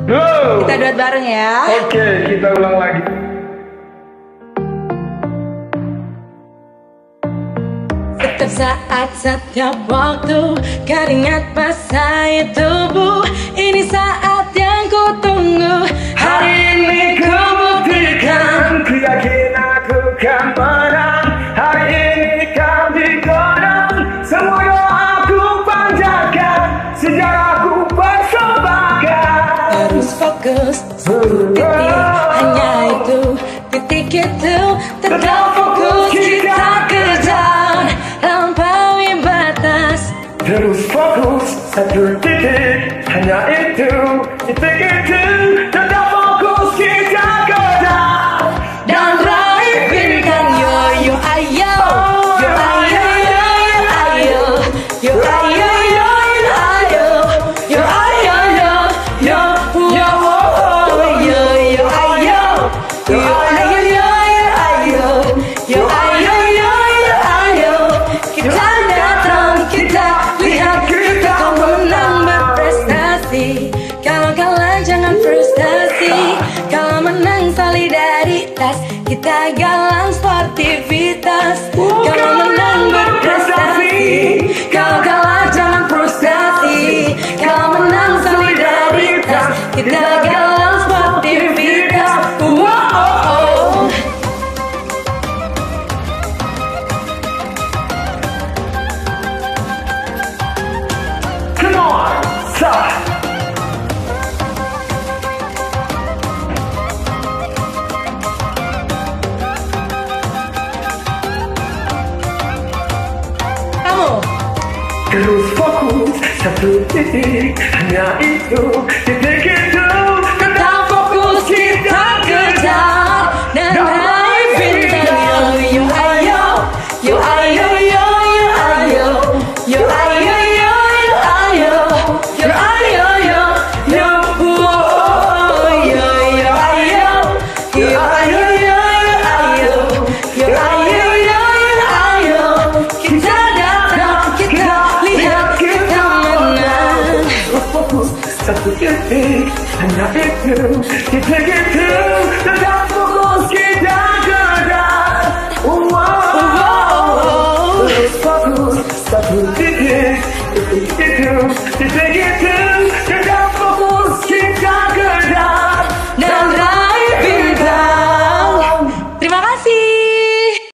Go. Kita duet bareng ya. Oke, kita ulang lagi. Setiap saat, setiap waktu, keringat basah tubuh. Ini saat yang ku tunggu. Hari ini ku buktikan. Ku yakin aku kan menang. Hari ini kau digodam. Semua doaku panjatkan. Sejarahku persembahkan. Terus fokus, satu titik, hanya itu, titik itu. Tetap fokus, kita kejar, lampaui batas. Terus fokus, satu titik, hanya itu, titik itu. Tetap fokus, kita kejar Dan raih bintang. Yo yo ayo, yo ayo yo yo ayo, yo ayo yo yo ayo, yo ayo yo yo yo yo yo ayo, yo ayo yo yo ayo, yo ayo yo yo ayo. Kita datang, kita lihat, kita menang berprestasi. Kalau kalah jangan frustasi, kalau menang solidaritas. Kita galang sportivitas. Kalau menang berprestasi, kalau kalah jangan frustasi. Kalau menang solidaritas. Kita galang sportivitas. Wow. Come on, stop. Kamu Terus fokus, satu titik, hanya itu, titik itu. tetap fokus, kita kejar dan raih bintang. Yo yo ayo, yo ayo yo yo ayo, yo ayo yo yo ayo, yo ayo yo yo yo yo ayo, yo ayo yo yo ayo, yo ayo yo yo ayo. Kita datang, kita lihat, kita menang. Terus fokus, satu titik, hanya itu, titik itu. Tetap fokus, kita kejar. Wow. Terus fokus, satu titik, titik itu, titik itu. Tetap